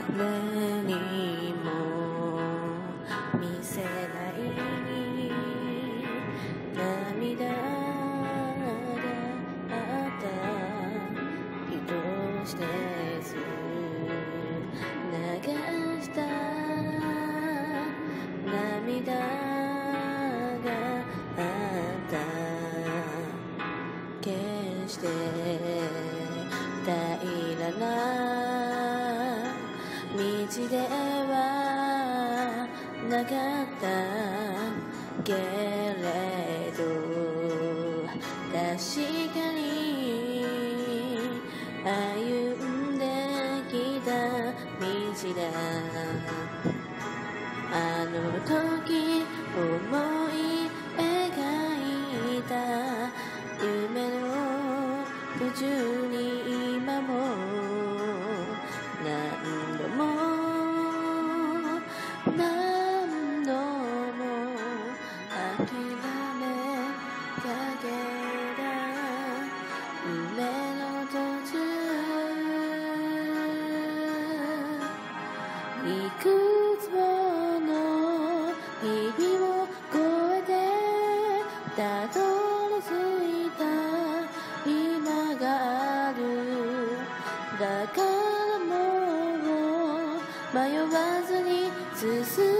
誰にも見せない涙があった意図してず流した涙があった決して平らな道ではなかったけれど確かに歩んできた道だあの時思い描いた夢の途中に今も何度も諦めかけた夢の途中いくつもの日々を越えてたどり着いた今があるだからもう迷わずに進む